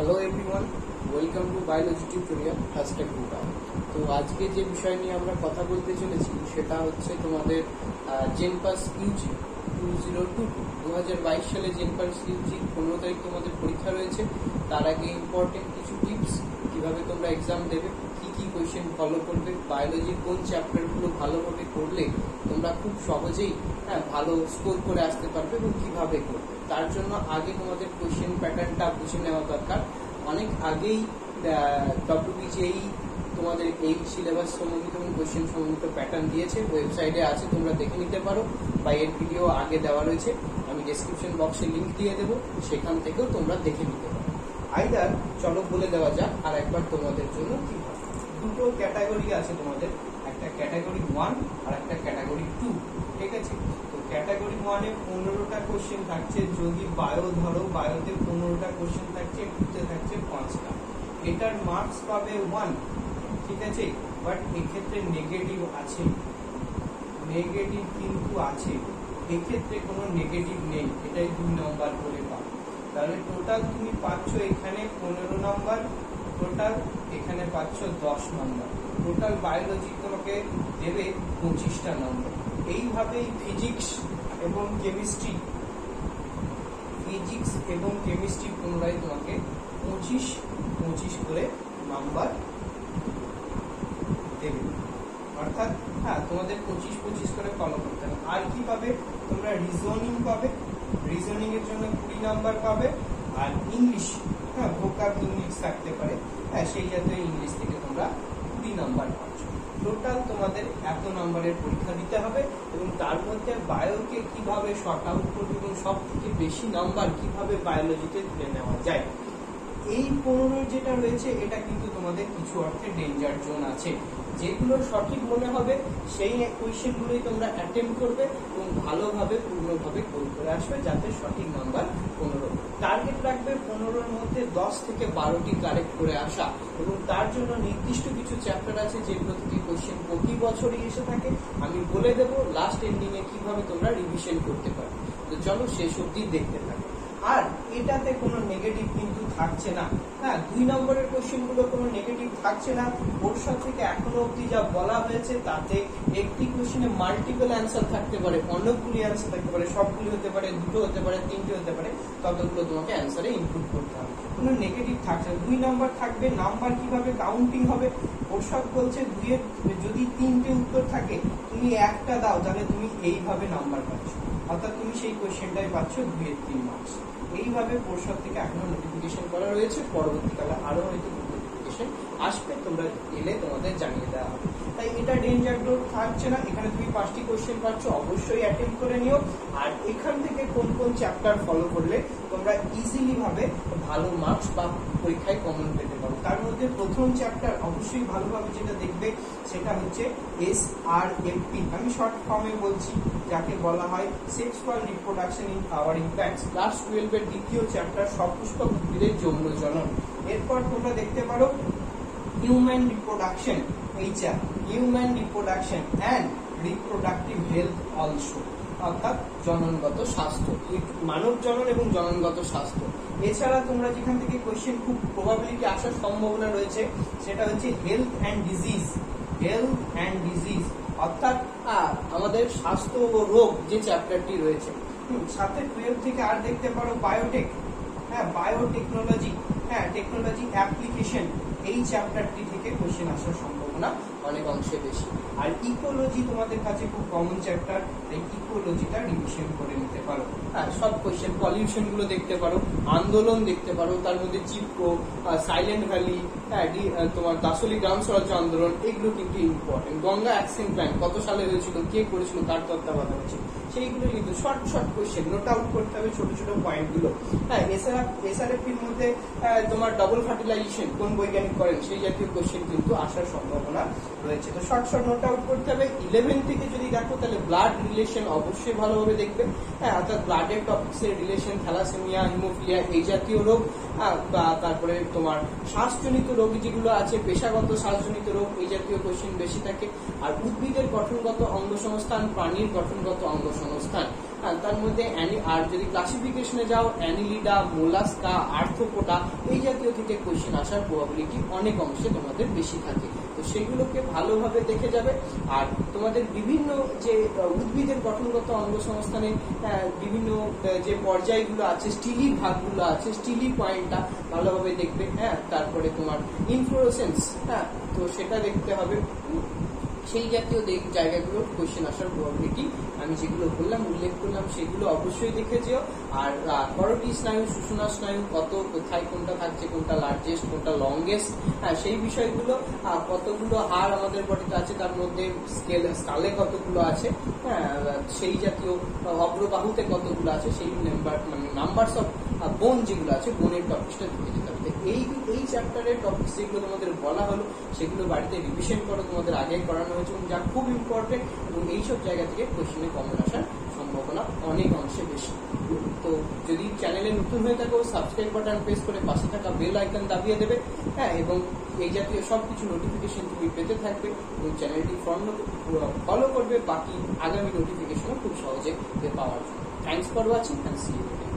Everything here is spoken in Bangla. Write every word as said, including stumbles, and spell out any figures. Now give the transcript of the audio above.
Hello everyone, welcome to biology tutorial hashtag বুটা। তো আজকে যে বিষয় নিয়ে আমরা কথা বলতে চলেছি সেটা হচ্ছে তোমাদের JENPAS UG two zero two two দু হাজার বাইশ সালে জেনপাস ইউজি পনেরো তারিখ তোমাদের পরীক্ষা রয়েছে। তার আগে ইম্পর্টেন্ট কিছু টিপস, কিভাবে তোমরা এক্সাম দেবে, কি কি কোয়েশ্চেন ফলো করবে, বায়োলজির কোন চ্যাপ্টারগুলো ভালোভাবে করলে তোমরা খুব সহজেই হ্যাঁ ভালো স্কোর করে আসতে পারবে এবং কিভাবে করবে, তার জন্য আগে তোমাদের কোয়েশ্চেন প্যাটার্নটা বুঝে নেওয়া দরকার। অনেক আগেই ডব্লিউবিজেই তোমাদের এই সিলেবাস সম্বন্ধিত এবং কোয়েশ্চেন সম্বন্ধিত প্যাটার্ন দিয়েছে, ওয়েবসাইটে আছে, তোমরা দেখে নিতে পারো, বা এর ভিডিও আগে দেওয়া রয়েছে, আমি ডেসক্রিপশন বক্সে লিঙ্ক দিয়ে দেবো, সেখান থেকেও তোমরা দেখে নিতে পারো। আইদার চলো বলে দেওয়া যাক আর একবার তোমাদের জন্য কি হবে। দুটো ক্যাটাগরি আছে তোমাদের, একটা ক্যাটাগরি ওয়ান আর একটা ক্যাটাগরি টু, ঠিক আছে? তো ক্যাটাগরি ওয়ানে পনেরোটা কোশ্চেন থাকছে, যদি বায়ো ধরো বায়োতে পনেরোটা কোশ্চেন থাকছে, টুতে থাকছে পাঁচটা। এটার মার্কস পাবে ওয়ান, ঠিক আছে? বাট এক্ষেত্রে নেগেটিভ আছে, নেগেটিভ কিন্তু আছে, এক্ষেত্রে কোনো নেগেটিভ নেই, এটাই দুই নম্বর করে পাবে। তাহলে টোটাল তুমি পাচ্ছ এখানে পনেরো নম্বর, টোটাল এখানে পাচ্ছ দশ নম্বর, টোটাল বায়োলজি তোমাকে দেবে পঁচিশটা নম্বর। এইভাবেই ফিজিক্স এবং কেমিস্ট্রি ফিজিক্স এবং কেমিস্ট্রি পুনরায় তোমাকে পঁচিশ পঁচিশ করে নাম্বার দেবে, অর্থাৎ হ্যাঁ তোমাদের পঁচিশ পঁচিশ করে ফলো করতে হবে। আর কি পাবে তোমরা? রিজনিং পাবে, রিজনিং এর জন্য কুড়ি নাম্বার পাবে। আর ইংলিশ, হ্যাঁ ভোকাব ইংলিশ থাকতে পারে, হ্যাঁ সেই জাতীয় ইংলিশ থেকে তোমরা কুড়ি নাম্বার পাচ্ছ। টোটাল তোমাদের এত নাম্বারের পরীক্ষা দিতে হবে এবং তার মধ্যে বায়োকে কিভাবে শর্ট আউট করবে এবং সব থেকে বেশি নাম্বার কিভাবে বায়োলজিতে তুলে নেওয়া যায়। এই পনেরো যেটা রয়েছে এটা কিন্তু তোমাদের কিছু অর্থে ডেঞ্জার জোন আছে, যেগুলো সঠিক মনে হবে সেই কোয়েশ্চেন গুলোই তোমরা অ্যাটেম্প করবে এবং ভালোভাবে পূর্ণভাবে গোল করে আসবে, যাতে সঠিক নাম্বার পনেরো। টার্গেট রাখবে পনেরোর মধ্যে দশ থেকে বারোটি কারেক্ট করে আসা, এবং তার জন্য নির্দিষ্ট কিছু চ্যাপ্টার আছে যেগুলো থেকে কোয়েশ্চেন প্রতি বছরই এসে থাকে। আমি বলে দেবো লাস্ট এন্ডিং এ কিভাবে তোমরা রিভিশন করতে পারবে। তো চলো শেষ অবধি দেখতে থাকো। আর এটাতে কোনো নেগেটিভ কিন্তু থাকছে না, হ্যাঁ দুই নম্বরের কোশ্চেন গুলো কোনো নেগেটিভ থাকছে না। পরিষদ থেকে এখনো অব্দি যা বলা হয়েছে তাতে একটি কোশ্চেনে মাল্টিপল অ্যান্সার থাকতে পারে, অনেকগুলি অ্যান্সার থাকতে পারে, সবগুলি হতে পারে, দুটো হতে পারে, তিনটে হতে পারে, ততগুলো তোমাকে অ্যান্সারে ইনক্লুড করতে হবে। কোনো নেগেটিভ থাকছে না। দুই নাম্বার থাকবে, নাম্বার কিভাবে কাউন্টিং হবে? পরিষদ বলছে দুইয়ের যদি তিনটে উত্তর থাকে তুমি একটা দাও, তাহলে তুমি এইভাবে নাম্বার পাচ্ছ, অর্থাৎ তুমি সেই কোশ্চেনটাই পাচ্ছ দুইয়ের তিন মার্কস। এইভাবে পরিষদ থেকে এখনো নোটিফিকেশন করা রয়েছে, পরবর্তীকালে আরো হয়তো নোটিফিকেশন আসবে, তোমরা এলে তোমাদের জানিয়ে দেওয়া হবে। তাই এটা ডেঞ্জার জোন থাকছে না। এখানে তুমি পাঁচটি কোশ্চেন পাচ্ছ, অবশ্যই অ্যাটেম্প করে নিও। আর এখান থেকে কোন কোন চ্যাপ্টার ফলো করলে তোমরা ইজিলি ভাবে ভালো মার্কস বা পরীক্ষায় কমন পেতে পারো। তার মধ্যে প্রথম চ্যাপ্টার অবশ্যই ভালোভাবে যেটা দেখবে সেটা হচ্ছে এস আর এফ পি, আমি শর্ট ফর্মে বলছি, যাকে বলা হয় sexual reproduction in flowering plants. Class twelve এর দ্বিতীয় চ্যাপ্টার সপুষ্পক উদ্ভিদের যৌন জনন। এরপর তোমরা দেখতে পারো human reproduction, HR, human reproduction and reproductive health also, অর্থাৎ জননগত স্বাস্থ্য, মানব জনন এবং জননগত স্বাস্থ্য। এছাড়া তোমরা যেখান থেকে কোয়েশ্চেন খুব প্রবাবিলিটি আসার সম্ভাবনা রয়েছে সেটা হচ্ছে health and disease, health and disease অর্থাৎ আমাদের স্বাস্থ্য ও রোগ যে চ্যাপ্টারটি রয়েছে। সাথে টুয়েলভ থেকে আর দেখতে পারো বায়োটেক, হ্যাঁ বায়োটেকনোলজি, হ্যাঁ টেকনোলজি অ্যাপ্লিকেশন, এই চ্যাপ্টারটি থেকে কোশ্চেন আসার সম্ভাবনা অনেক অংশে বেশি। আর ইকোলজি তোমাদের কাছে খুব কমন চ্যাপ্টার, এই ইকোলজিটা রিভিশন করে নিতে পারো। হ্যাঁ সব কোশ্চেন, পলিউশন গুলো দেখতে পারো, আন্দোলন দেখতে পারো, তার মধ্যে চিপকো, সাইলেন্ট ভ্যালি, হ্যাঁ তোমার দাসলি গ্রাম স্বরাজ্য আন্দোলন, এগুলো কিন্তু ইম্পর্টেন্ট। গঙ্গা অ্যাকশন প্ল্যান কত সালে হয়েছিল, কে করেছিল, কার তত্ত্বাবধানে হয়েছিল, সেইগুলো কিন্তু short short question note out করতে হবে, ছোট ছোট পয়েন্ট গুলো। হ্যাঁ এছাড়া এসআরএফ এর মধ্যে তোমার ডবল ফার্টিলাইজেশন কোন বৈজ্ঞানিক করেন, সেই জাতীয় কোশ্চেন কিন্তু আসার সম্ভাবনা রয়েছে। তো শর্ট শর্ট নোট আউট করতে হবে। ইলেভেন থেকে যদি দেখো তাহলে ব্লাড রিলেশন অবশ্যই ভালোভাবে দেখবে, হ্যাঁ অর্থাৎ ব্লাডের টপিক্সের রিলেশন, থ্যালাসেমিয়া, হিমোফিলিয়া, এই জাতীয় রোগ, বা তারপরে তোমার শ্বাসজনিত রোগ যেগুলো আছে, পেশাগত শ্বাসজনিত রোগ, এই জাতীয় কোশ্চেন বেশি থাকে। আর উদ্ভিদের গঠনগত অঙ্গ সংস্থান, প্রাণীর গঠনগত অঙ্গ সংস্থান, হ্যাঁ, তার মধ্যে আর যদি ক্লাসিফিকেশনে যাও অ্যানিলিডা, মোলাস্কা, আর্থ্রোপোডা এই জাতীয় থেকে কোয়েশ্চেন আসার প্রবাবিলিটি অনেক অংশে তোমাদের বেশি থাকে। তো সেগুলোকে ভালোভাবে দেখে যাবে। আর তোমাদের বিভিন্ন যে উদ্ভিদের গঠনগত অঙ্গসংস্থানে বিভিন্ন যে পর্যায়গুলো আছে, স্টিলি ভাগগুলো আছে, স্টিলি পয়েন্টটা ভালোভাবে দেখবে। হ্যাঁ, তারপরে তোমার ইনফ্লোরেসেন্স, হ্যাঁ তো সেটা দেখতে হবে। সেই জাতীয় জায়গাগুলোর কোয়েশ্চেন আসার প্রবাবিলিটি আমি যেগুলো বললাম, উল্লেখ করলাম, সেগুলো অবশ্যই দেখে যেও। আর করোটি স্নায়ু, সুষুম্না স্নায়ু কত, কোথায় কোনটা থাকছে, কোনটা লার্জেস্ট, কোনটা লংগেস্ট, হ্যাঁ সেই বিষয়গুলো, কতগুলো হাড় আমাদের বডিতে আছে, তার মধ্যে স্কেল স্কালে কতগুলো আছে, হ্যাঁ সেই জাতীয় অগ্রবাহুতে কতগুলো আছে, সেই নাম্বার মানে নাম্বারস অফ বোন যেগুলো আছে, বোনের টপিকসটা দেখে যেতে হবে। এই এই চ্যাপ্টারের টপিকস যেগুলো তোমাদের বলা হলো সেগুলো বাড়িতে রিভিশন করো, তোমাদের আগে করানো হয়েছে, যা খুব ইম্পর্টেন্ট, এবং এইসব জায়গা থেকে কোয়েশ্চেনে কমন আসার সম্ভাবনা অনেক অংশে বেশি। তো যদি চ্যানেলে নতুন হয়ে থাকো, সাবস্ক্রাইব বাটন প্রেস করে পাশে থাকা বেল আইকন দাবিয়ে দেবে, হ্যাঁ এবং এই জাতীয় সব কিছু নোটিফিকেশন তুমি পেতে থাকবে এবং চ্যানেলটি ফলো করবে বাকি আগামী নোটিফিকেশনও খুব সহজে পাওয়ার জন্য। Thanks for watching and see you.